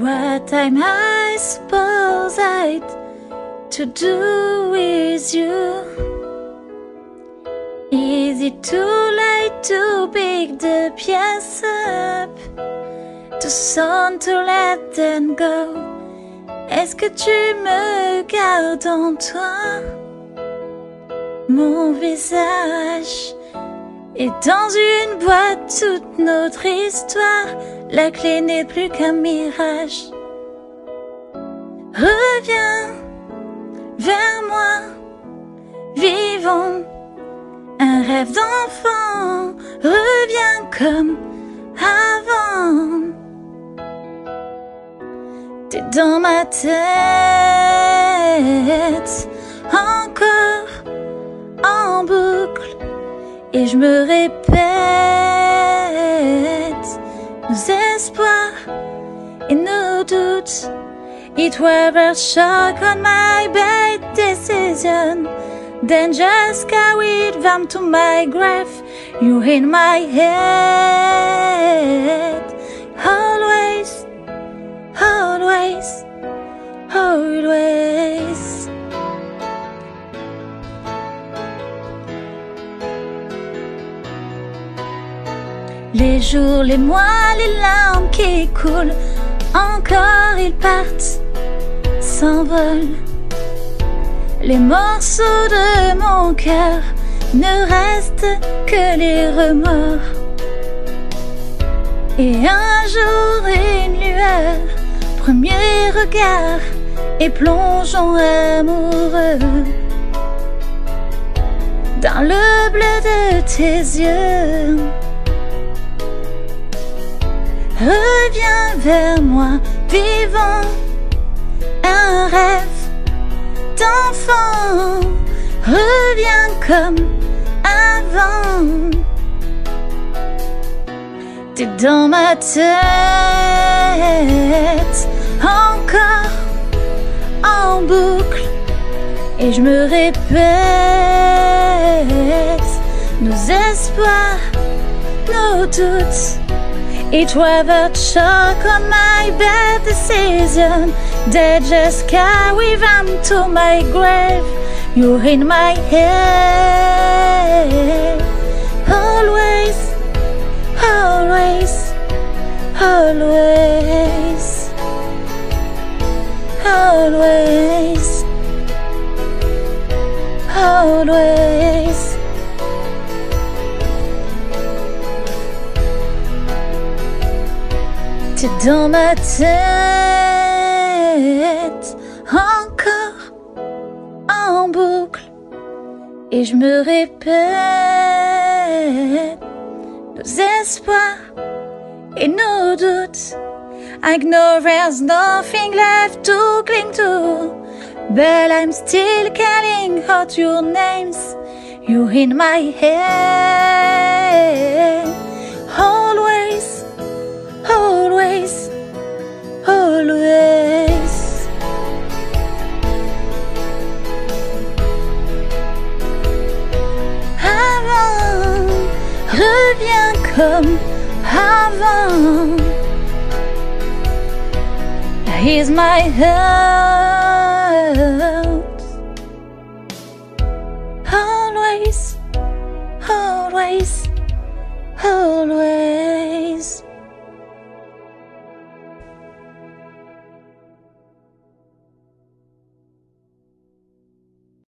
What am I supposed to do with you? Is it too late to pick the pièces up? Too soon to let them go? Est-ce que tu me gardes en toi? Mon visage est dans une boîte, toute notre histoire. La clé n'est plus qu'un mirage. Reviens vers moi, vivons un rêve d'enfant. Reviens comme avant. T'es dans ma tête, encore en boucle, et je me répète nos espoirs et nos doutes. It was a shock on my bad decision, then just carried them to my grave. You in my head, always, always, always. Les jours, les mois, les larmes qui coulent, encore ils partent, s'envolent. Les morceaux de mon cœur ne restent que les remords. Et un jour une lueur, premier regard, et plongeons amoureux dans le bleu de tes yeux. Reviens vers moi, vivons un rêve d'enfant. Reviens comme avant. T'es dans ma tête, encore en boucle, et je me répète nos espoirs, nos doutes. It was a shock on my bad decision that just carried them to my grave. You're in my head, always, always, always, always, always. T'es dans ma tête, encore en boucle, et je me répète nos espoirs et nos doutes. I know there's nothing left to cling to, but I'm still calling out your names. You're in my head, always, always, always. Avant, reviens comme avant. Here's my heart, always, always, always.